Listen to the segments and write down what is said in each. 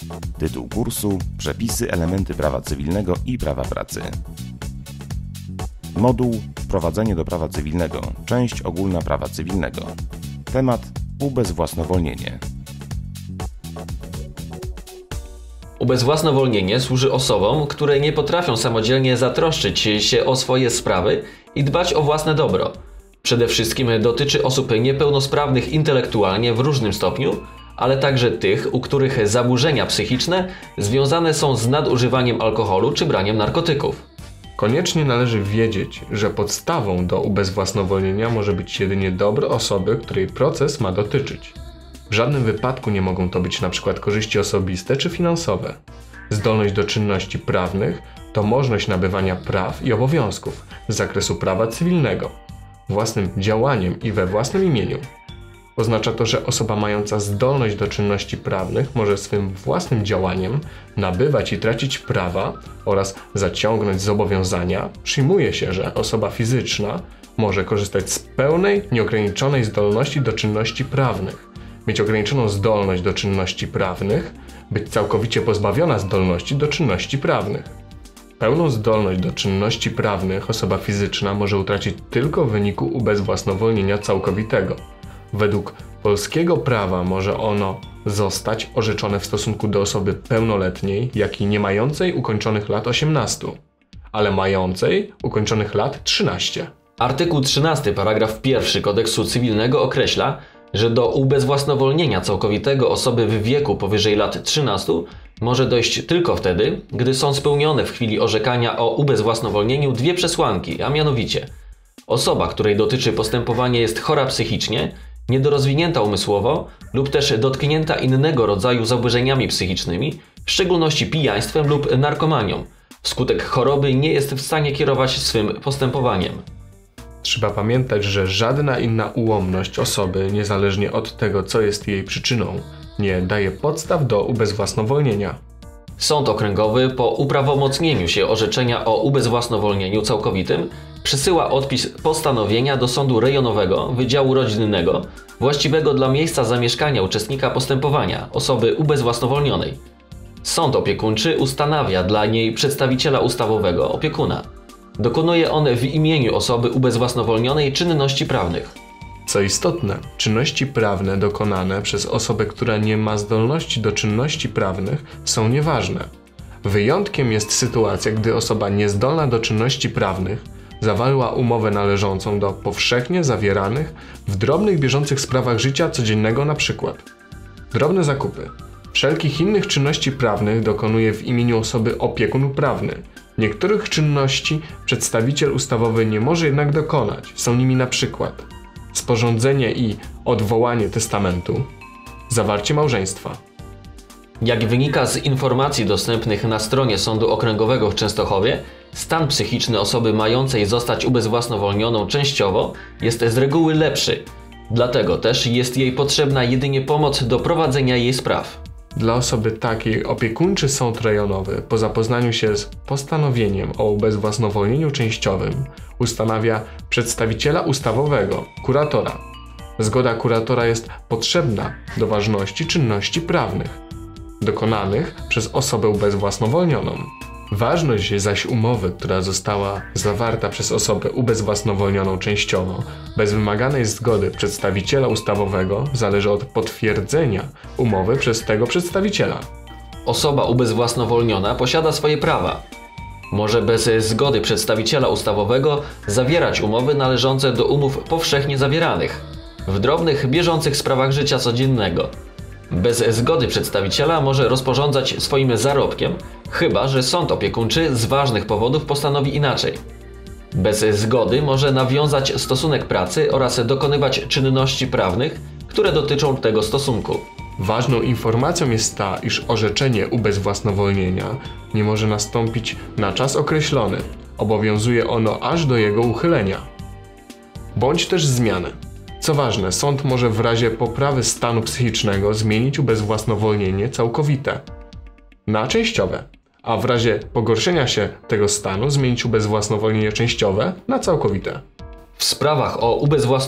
Tytuł kursu: Przepisy, elementy prawa cywilnego i prawa pracy. Moduł: Wprowadzenie do prawa cywilnego. Część ogólna prawa cywilnego. Temat: ubezwłasnowolnienie. Ubezwłasnowolnienie służy osobom, które nie potrafią samodzielnie zatroszczyć się o swoje sprawy i dbać o własne dobro. Przede wszystkim dotyczy osób niepełnosprawnych intelektualnie w różnym stopniu, ale także tych, u których zaburzenia psychiczne związane są z nadużywaniem alkoholu czy braniem narkotyków. Koniecznie należy wiedzieć, że podstawą do ubezwłasnowolnienia może być jedynie dobro osoby, której proces ma dotyczyć. W żadnym wypadku nie mogą to być np. korzyści osobiste czy finansowe. Zdolność do czynności prawnych to możliwość nabywania praw i obowiązków z zakresu prawa cywilnego, własnym działaniem i we własnym imieniu. Oznacza to, że osoba mająca zdolność do czynności prawnych może swym własnym działaniem nabywać i tracić prawa oraz zaciągnąć zobowiązania. Przyjmuje się, że osoba fizyczna może korzystać z pełnej, nieograniczonej zdolności do czynności prawnych, mieć ograniczoną zdolność do czynności prawnych, być całkowicie pozbawiona zdolności do czynności prawnych. Pełną zdolność do czynności prawnych osoba fizyczna może utracić tylko w wyniku ubezwłasnowolnienia całkowitego. Według polskiego prawa może ono zostać orzeczone w stosunku do osoby pełnoletniej, jak i nie mającej ukończonych lat 18, ale mającej ukończonych lat 13. Artykuł 13 paragraf 1 Kodeksu Cywilnego określa, że do ubezwłasnowolnienia całkowitego osoby w wieku powyżej lat 13 może dojść tylko wtedy, gdy są spełnione w chwili orzekania o ubezwłasnowolnieniu dwie przesłanki, a mianowicie osoba, której dotyczy postępowanie, jest chora psychicznie, niedorozwinięta umysłowo lub też dotknięta innego rodzaju zaburzeniami psychicznymi, w szczególności pijaństwem lub narkomanią. Wskutek choroby nie jest w stanie kierować swym postępowaniem. Trzeba pamiętać, że żadna inna ułomność osoby, niezależnie od tego, co jest jej przyczyną, nie daje podstaw do ubezwłasnowolnienia. Sąd okręgowy po uprawomocnieniu się orzeczenia o ubezwłasnowolnieniu całkowitym przesyła odpis postanowienia do sądu rejonowego Wydziału Rodzinnego właściwego dla miejsca zamieszkania uczestnika postępowania, osoby ubezwłasnowolnionej. Sąd opiekuńczy ustanawia dla niej przedstawiciela ustawowego, opiekuna. Dokonuje on w imieniu osoby ubezwłasnowolnionej czynności prawnych. Co istotne, czynności prawne dokonane przez osobę, która nie ma zdolności do czynności prawnych, są nieważne. Wyjątkiem jest sytuacja, gdy osoba niezdolna do czynności prawnych zawarła umowę należącą do powszechnie zawieranych w drobnych bieżących sprawach życia codziennego, np. drobne zakupy. Wszelkich innych czynności prawnych dokonuje w imieniu osoby opiekun prawny. Niektórych czynności przedstawiciel ustawowy nie może jednak dokonać. Są nimi np. sporządzenie i odwołanie testamentu, zawarcie małżeństwa. Jak wynika z informacji dostępnych na stronie Sądu Okręgowego w Częstochowie, stan psychiczny osoby mającej zostać ubezwłasnowolnioną częściowo jest z reguły lepszy. Dlatego też jest jej potrzebna jedynie pomoc do prowadzenia jej spraw. Dla osoby takiej opiekuńczy sąd rejonowy po zapoznaniu się z postanowieniem o ubezwłasnowolnieniu częściowym ustanawia przedstawiciela ustawowego, kuratora. Zgoda kuratora jest potrzebna do ważności czynności prawnych dokonanych przez osobę ubezwłasnowolnioną. Ważność zaś umowy, która została zawarta przez osobę ubezwłasnowolnioną częściowo, bez wymaganej zgody przedstawiciela ustawowego, zależy od potwierdzenia umowy przez tego przedstawiciela. Osoba ubezwłasnowolniona posiada swoje prawa. Może bez zgody przedstawiciela ustawowego zawierać umowy należące do umów powszechnie zawieranych w drobnych, bieżących sprawach życia codziennego. Bez zgody przedstawiciela może rozporządzać swoim zarobkiem, chyba że sąd opiekuńczy z ważnych powodów postanowi inaczej. Bez zgody może nawiązać stosunek pracy oraz dokonywać czynności prawnych, które dotyczą tego stosunku. Ważną informacją jest ta, iż orzeczenie ubezwłasnowolnienia nie może nastąpić na czas określony. Obowiązuje ono aż do jego uchylenia, bądź też zmiany. Co ważne, sąd może w razie poprawy stanu psychicznego zmienić ubezwłasnowolnienie całkowite na częściowe, a w razie pogorszenia się tego stanu zmienić ubezwłasnowolnienie częściowe na całkowite. W sprawach o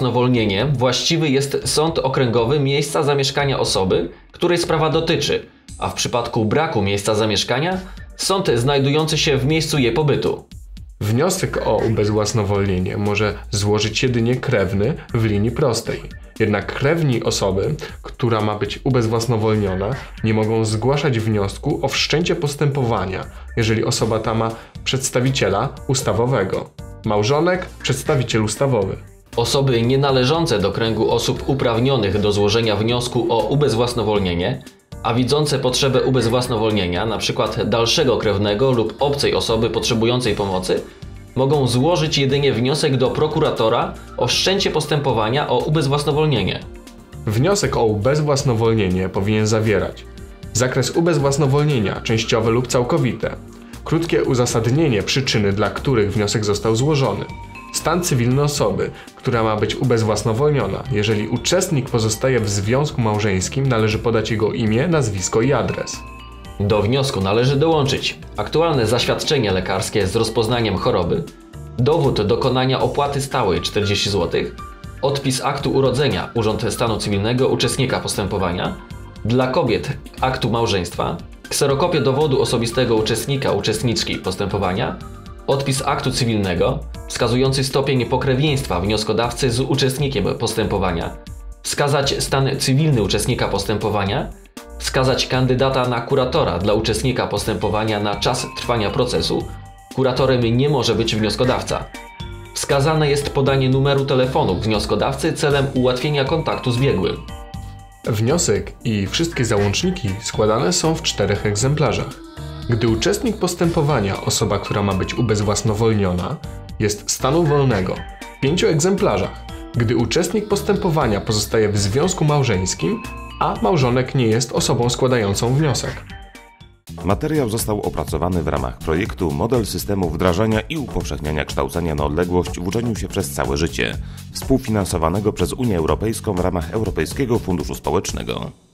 ubezwłasnowolnienie właściwy jest sąd okręgowy miejsca zamieszkania osoby, której sprawa dotyczy, a w przypadku braku miejsca zamieszkania sąd znajdujący się w miejscu jej pobytu. Wniosek o ubezwłasnowolnienie może złożyć jedynie krewny w linii prostej. Jednak krewni osoby, która ma być ubezwłasnowolniona, nie mogą zgłaszać wniosku o wszczęcie postępowania, jeżeli osoba ta ma przedstawiciela ustawowego. Małżonek, przedstawiciel ustawowy. Osoby nienależące do kręgu osób uprawnionych do złożenia wniosku o ubezwłasnowolnienie, a widzące potrzebę ubezwłasnowolnienia, np. dalszego krewnego lub obcej osoby potrzebującej pomocy, mogą złożyć jedynie wniosek do prokuratora o wszczęcie postępowania o ubezwłasnowolnienie. Wniosek o ubezwłasnowolnienie powinien zawierać zakres ubezwłasnowolnienia częściowe lub całkowite, krótkie uzasadnienie przyczyny, dla których wniosek został złożony, stan cywilny osoby, która ma być ubezwłasnowolniona. Jeżeli uczestnik pozostaje w związku małżeńskim, należy podać jego imię, nazwisko i adres. Do wniosku należy dołączyć aktualne zaświadczenie lekarskie z rozpoznaniem choroby, dowód dokonania opłaty stałej 40 zł, odpis aktu urodzenia Urząd Stanu Cywilnego uczestnika postępowania, dla kobiet aktu małżeństwa, kserokopię dowodu osobistego uczestniczki postępowania, odpis aktu cywilnego wskazujący stopień pokrewieństwa wnioskodawcy z uczestnikiem postępowania, wskazać stan cywilny uczestnika postępowania, wskazać kandydata na kuratora dla uczestnika postępowania na czas trwania procesu. Kuratorem nie może być wnioskodawca. Wskazane jest podanie numeru telefonu wnioskodawcy celem ułatwienia kontaktu z biegłym. Wniosek i wszystkie załączniki składane są w 4 egzemplarzach. Gdy uczestnik postępowania, osoba, która ma być ubezwłasnowolniona, jest stanu wolnego, w 5 egzemplarzach. Gdy uczestnik postępowania pozostaje w związku małżeńskim, a małżonek nie jest osobą składającą wniosek. Materiał został opracowany w ramach projektu Model systemu wdrażania i upowszechniania kształcenia na odległość w uczeniu się przez całe życie, współfinansowanego przez Unię Europejską w ramach Europejskiego Funduszu Społecznego.